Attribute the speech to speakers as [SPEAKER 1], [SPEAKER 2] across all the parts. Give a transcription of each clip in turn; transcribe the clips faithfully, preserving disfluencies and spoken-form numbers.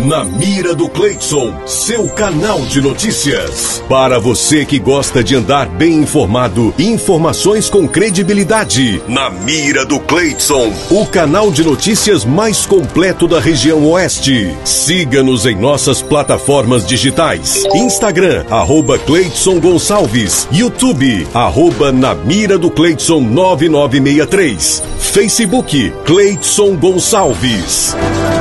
[SPEAKER 1] Na Mira do Cleidson, seu canal de notícias. Para você que gosta de andar bem informado, informações com credibilidade. Na Mira do Cleidson, o canal de notícias mais completo da região oeste. Siga-nos em nossas plataformas digitais. Instagram, arroba Cleidson Gonçalves. YouTube, arroba Na Mira do Cleidson nove nove seis três. Facebook, Cleidson Gonçalves.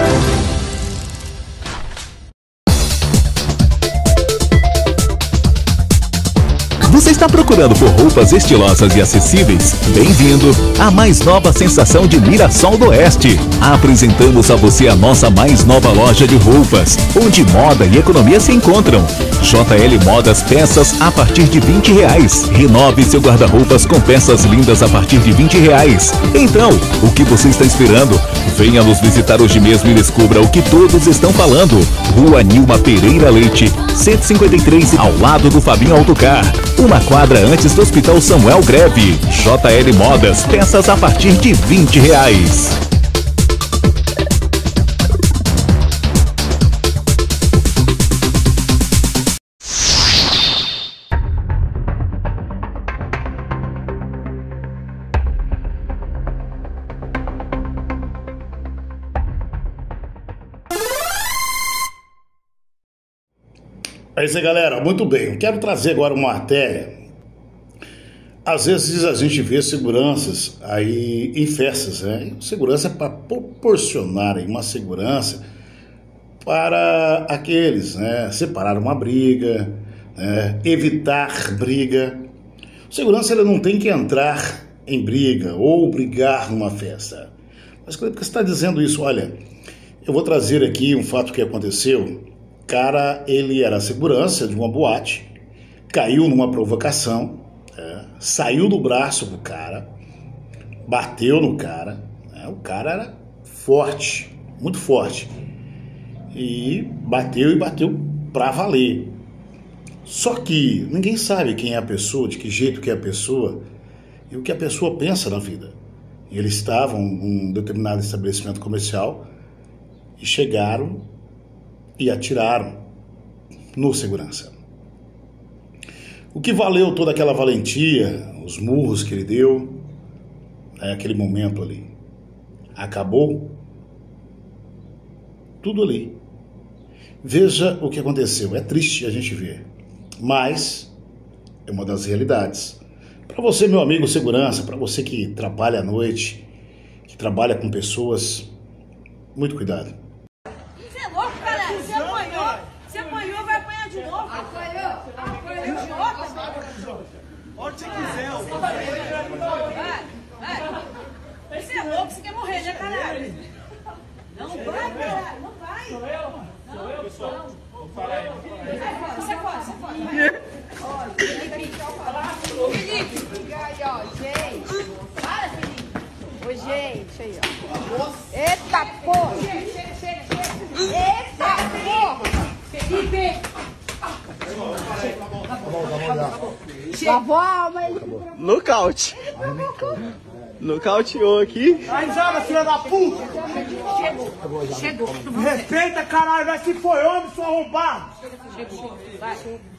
[SPEAKER 2] Você está procurando por roupas estilosas e acessíveis? Bem-vindo à mais nova sensação de Mirassol do Oeste. Apresentamos a você a nossa mais nova loja de roupas, onde moda e economia se encontram. J L Modas, peças a partir de vinte reais. Renove seu guarda-roupas com peças lindas a partir de vinte reais. Então, o que você está esperando? Venha nos visitar hoje mesmo e descubra o que todos estão falando. Rua Nilma Pereira Leite, cento e cinquenta e três, ao lado do Fabinho Autocar. Uma quadra antes do Hospital Samuel Greve. J L Modas, peças a partir de vinte reais.
[SPEAKER 3] É isso aí, galera. Muito bem. Quero trazer agora uma matéria. Às vezes a gente vê seguranças aí em festas, né? Segurança é para proporcionar uma segurança para aqueles, né? Separar uma briga, né? Evitar briga. Segurança, ele não tem que entrar em briga ou brigar numa festa. Mas por que você está dizendo isso? Olha, eu vou trazer aqui um fato que aconteceu. Cara, ele era segurança de uma boate, caiu numa provocação, é, saiu do braço do cara, bateu no cara, é, o cara era forte, muito forte, e bateu e bateu pra valer. Só que ninguém sabe quem é a pessoa, de que jeito que é a pessoa e o que a pessoa pensa na vida. E eles estavam em um determinado estabelecimento comercial e chegaram e atiraram no segurança. O que valeu toda aquela valentia, os murros que ele deu, é aquele momento ali. Acabou tudo ali. Veja o que aconteceu. É triste a gente ver, mas é uma das realidades. Para você, meu amigo segurança, para você que trabalha à noite, que trabalha com pessoas, muito cuidado.
[SPEAKER 4] Onde você quiser, vai. Você é louco, você quer morrer, né, caralho? Não vai, caralho, não vai. Sou eu, mano. Sou eu, pessoal. Vou falar aí. Você pode, você pode. Ó, Felipe, Felipe. Aí, ó, gente. Para, Felipe. Ô, gente, aí, ó. Eita, porra. Chega, chega, chega. Eita, porra. Felipe.
[SPEAKER 5] Nocaute. Nocauteou aqui.
[SPEAKER 6] Aí, joga, filha da puta!
[SPEAKER 4] Chegou, chegou.
[SPEAKER 6] Respeita, caralho, vai se foi homem, sou arrombado!
[SPEAKER 4] Chegou, vai.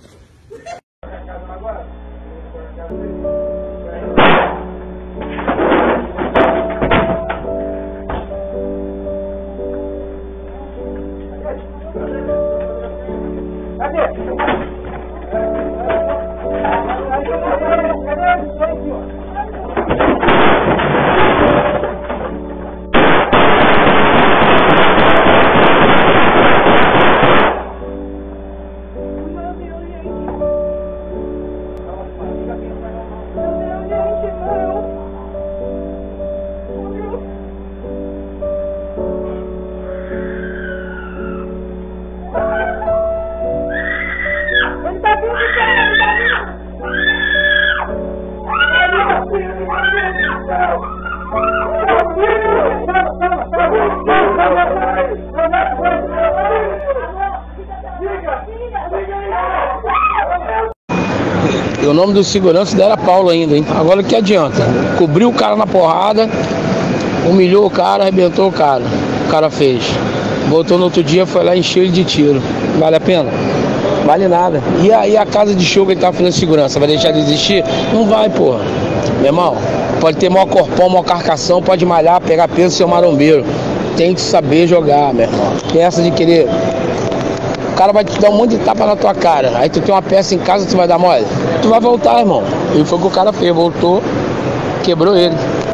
[SPEAKER 7] E o nome do segurança era Paulo ainda, hein? Agora o que adianta? Cobriu o cara na porrada, humilhou o cara, arrebentou o cara. O cara fez. Voltou no outro dia, foi lá e encheu ele de tiro. Vale a pena? Vale nada. E aí a casa de show que ele tava fazendo segurança, vai deixar de existir? Não vai, porra. Meu irmão, pode ter maior corpão, maior carcação, pode malhar, pegar peso, ser um marombeiro. Tem que saber jogar, meu irmão. Tem essa de querer... O cara vai te dar um monte de tapa na tua cara. Aí tu tem uma peça em casa, tu vai dar mole? Tu vai voltar, irmão. E foi o que o cara fez, voltou, quebrou ele.